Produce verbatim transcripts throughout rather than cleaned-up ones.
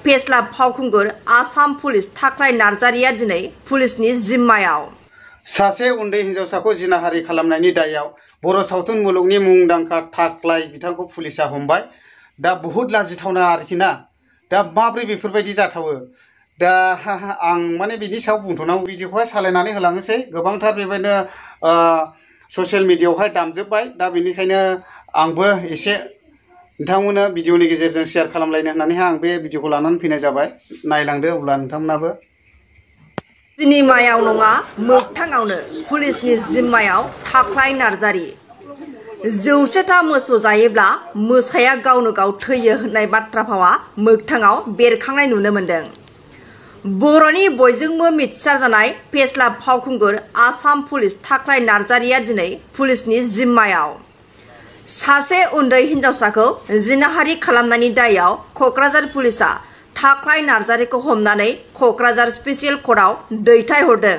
फेस्ला फावखुंगुर आसाम पुलिस थाख्लाय नार्जारिया दिनै पुलिसनि जिम्मायाव। सासे उन्दै हिन्जावसाखौ जिनाहारि खालामनायनि दायाव बर' सावथुन मुलुगनि मुंदांखा थाख्लाय बिथांखौ पुलिसा हमबाय। दा बहुद लाजिथावना आरोखि ना। दा माब्रै बेफोरबायदि जाथावो। दा आं माने बिनि सायाव बुंथ'नांगौ भिडिअखौहाय सालायनानै होलांनोसै। गोबांथार बेबायदिनो ससियेल मिडियायावहाय दामजोब्बाय। दा बेनिखायनो आंबो एसे नोंथांमोननो भिडिअनि गेजेरजों शेयार खालामलायनो होननानैहाय आं बे भिडिअखौ लानानै फैनाय जाबाय। नायलांदो अब्ला नोंथांमोनाबो। सिनेमायाव नङा मोगथाङावनो पुलिसनि जिम्मायाव थाख्लाय नार्जारि। जौसेथा मोसौ जायोब्ला मोसाया गावनो गाव थैयो होननाय बाथ्रा भावा मोगथाङाव बेरखांनाय नुनो मोन्दों। बर'नि बयजोंबो मिथिसार जानाय फेस्ला फावखुंगुर आसाम पुलिस थाख्लाय नार्जारिया दिनै पुलिसनि जिम्मायाव। सासे उन्दै हिन्जावसाखौ जिनाहारि खालामनायनि दायाव क'क्राझार पुलिसा थाख्लाय नार्जारिखौ हमनानै क'क्राझार स्पेसियेल कर्टआव दैथायहरदों।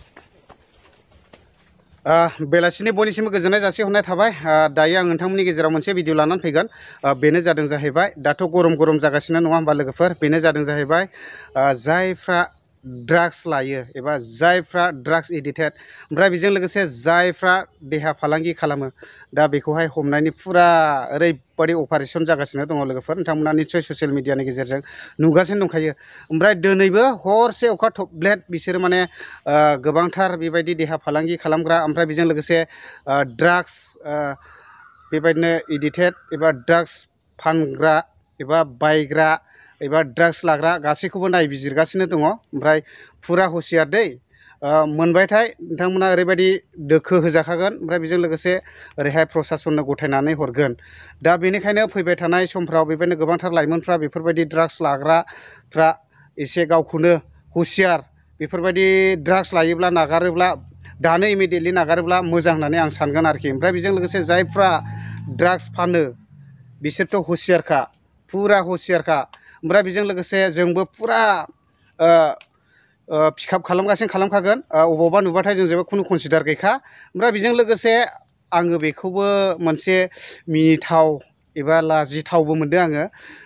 बेलासिनि बयनिसिमबो गोजोननाय जासिहरनाय थाबाय। दायो आं नोंथांमोननि गेजेराव मोनसे भिडिअ लानानै फैगोन। बेनो जादों जाहैबाय दाथ' गरम गरम जागासिनो नङा होमबा लोगोफोर। बेनो जादों जाहैबाय जायफ्रा ड्राग्स लायो एबा जायफ्रा ड्राग्स एडिक्टेड ओमफ्राय बेजों लोगोसे जायफ्रा देहा फालांगि खालामो दा बेखौहाय हमनायनि फुरा ओरैबायदि अपारेसन जागासिनो दङ लोगोफोर। नोंथांमोना निस्सय ससियेल मिडियानि गेजेरजों नुगासिनो दंखायो। ओमफ्राय दिनैबो हरसे अखा थब्लेट बिसोरो माने गोबांथार बेबायदि देहा फालांगि खालामग्रा ओमफ्राय बेजों लोगोसे ड्राग्स बेबायदिनो एडिक्टेड एबा ड्राग्स फानग्रा एबा बायग्रा एबा ड्राग्स लाग्रा गासैखौबो नायबिजिरगासिनो दङ। ओमफ्राय फुरा हुसियार दै मोनबायथाय नोंथांमोना ओरैबायदि दोखो होजाखागोन। ओमफ्राय बेजों लोगोसे ओरैहाय प्रसासननो गथायनानै हरगोन। दा बेनिखायनो फैबाय थानाय समफ्राव बेबायदिनो गोबांथार लाइमोनफ्रा बेफोरबायदि ड्राग्स लाग्राफ्रा एसे गावखौनो हुसियार बेफोरबायदि ड्राग्स लायोब्ला नागारोब्ला दानो इमिडियेटलि नागारोब्ला मोजां होननानै आं सानगोन आरोखि। ओमफ्राय बेजों लोगोसे जायफ्रा ड्राग्स फानो बिसोरथ' हुसियारखा फुरा हुसियारखा। ओमफ्राय बेजों लोगोसे जोंबो फुरा पिकआप खालामगासिनो खालामखागोन। अबावबा नुबाथाय जों जेबो खुनु कनसिडार गैखा। ओमफ्राय बेजों लोगोसे आङो बेखौबो मोनसे मिनिथाव एबा लाजिथावबो मोनदों आङो।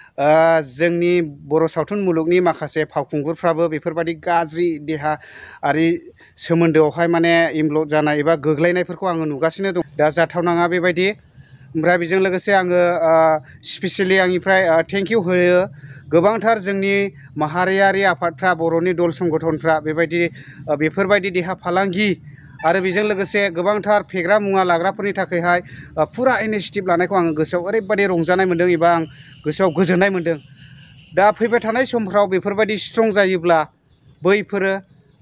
जोंनि बर' सावथुन मुलुगनि माखासे फावखुंगुरफ्राबो बेफोरबायदि गाज्रि देहायारि सोमोन्दोआवहाय माने इनभल्भ जानाय एबा गोग्लैनायफोरखौ आङो नुगासिनो दं। दा जाथावनाङा बेबायदि। ओमफ्राय बेजों लोगोसे आङो स्पेसियेलि आंनिफ्राय थेंक इउ होयो गोबांथार जोंनि माहारियारि आफादफ्रा बर'नि दल संगठनफ्रा बेबायदि बेफोरबायदि देहा फालांगि आरो बेजों लोगोसे गोबांथार फेग्रा मुवा लाग्राफोरनि थाखायहाय फुरा इनिसियेटिभ लानायखौ आङो गोसोआव ओरैबायदि रंजानाय मोन्दों एबा आं गोसोआव गोजोननाय मोन्दों। दा फैबाय थानाय समफ्राव बेफोरबायदि स्ट्रं जायोब्ला बैफोरो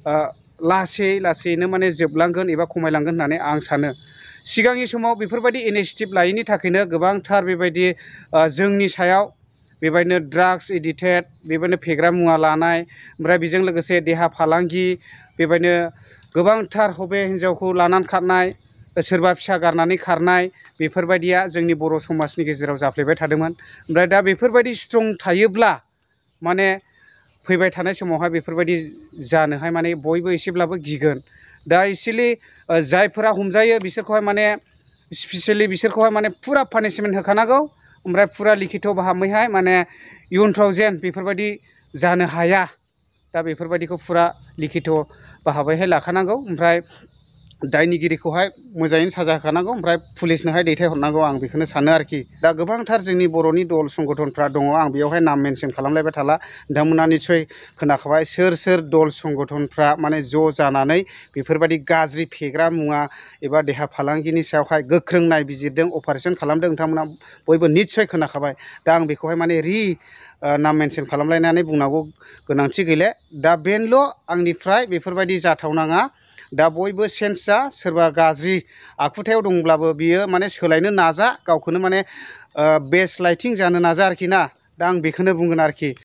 लासै लासैनो माने जोबलांगोन एबा खमायलांगोन होननानै आं सानो। सिगांनि समाव बेफोरबायदि इनिसियेटिभ लायैनि थाखायनो गोबांथार बेबायदि जोंनि सायाव बेबायदिनो ड्राग्स एडिक्टेड बेबायदिनो फेग्रा मुवा लानाय ओमफ्राय बेजों लोगोसे देहा फालांगि बेबायदिनो गोबांथार हबे हिन्जावखौ लानानै खारनाय सोरबा फिसा गारनानै खारनाय बेफोरबायदिया जोंनि बर' समाजनि गेजेराव जाफ्लेबाय थादोंमोन। ओमफ्राय दा बेफोरबायदि स्ट्रं थायोब्ला माने फैबाय थानाय समावहाय बेफोरबायदि जानोहाय माने बयबो एसेब्लाबो गिगोन। दा इसिलि जायफोरा हमजायो बिसोरखौहाय माने स्पेसियेलि बिसोरखौहाय माने फुरा पानिशमेन्ट होखानांगौ। ओमफ्राय फुरा लिखित' भाबैहाय माने इयुनफ्राव जेन बेफोरबायदि जानो हाया दा बेफोरबायदिखौ फुरा लिखित' भाबैहाय लाखानांगौ। ओमफ्राय दायनिगिरिखौहाय मोजाङैनो साजा होखानांगौ। ओमफ्राय पुलिसनोहाय दैथायहरनांगौ आं बेखौनो सानो आरोखि। दा गोबांथार जोंनि बर'नि दल संगठनफ्रा दङ आं बेयावहाय नाम मेनसन खालामलायबाय थाला। नोंथांमोना निस्सय खोनाखाबाय सोर सोर दल संगठनफ्रा माने ज' जानानै बेफोरबायदि गाज्रि फेग्रा मुवा एबा देहा फालांगिनि सायावहाय गोख्रों नायबिजिरदों अपारेसन खालामदों नोंथांमोना बयबो निस्सय खोनाखाबाय। दा आं बेखौहाय माने रि नाम मेनसन खालामलायनानै बुंनांगौ गोनांथि गैले। दा बेनोल' आंनिफ्राय बेफोरबायदि जाथावनाङा। दा बयबो सेन्स जा सोरबा गाज्रि आखुथायाव दंब्लाबो बियो माने सोलायनो नाजा गावखौनो माने बेस्ट लाइटिं जानो नाजा आरोखि ना। दा आं बेखौनो बुंगोन आरोखि।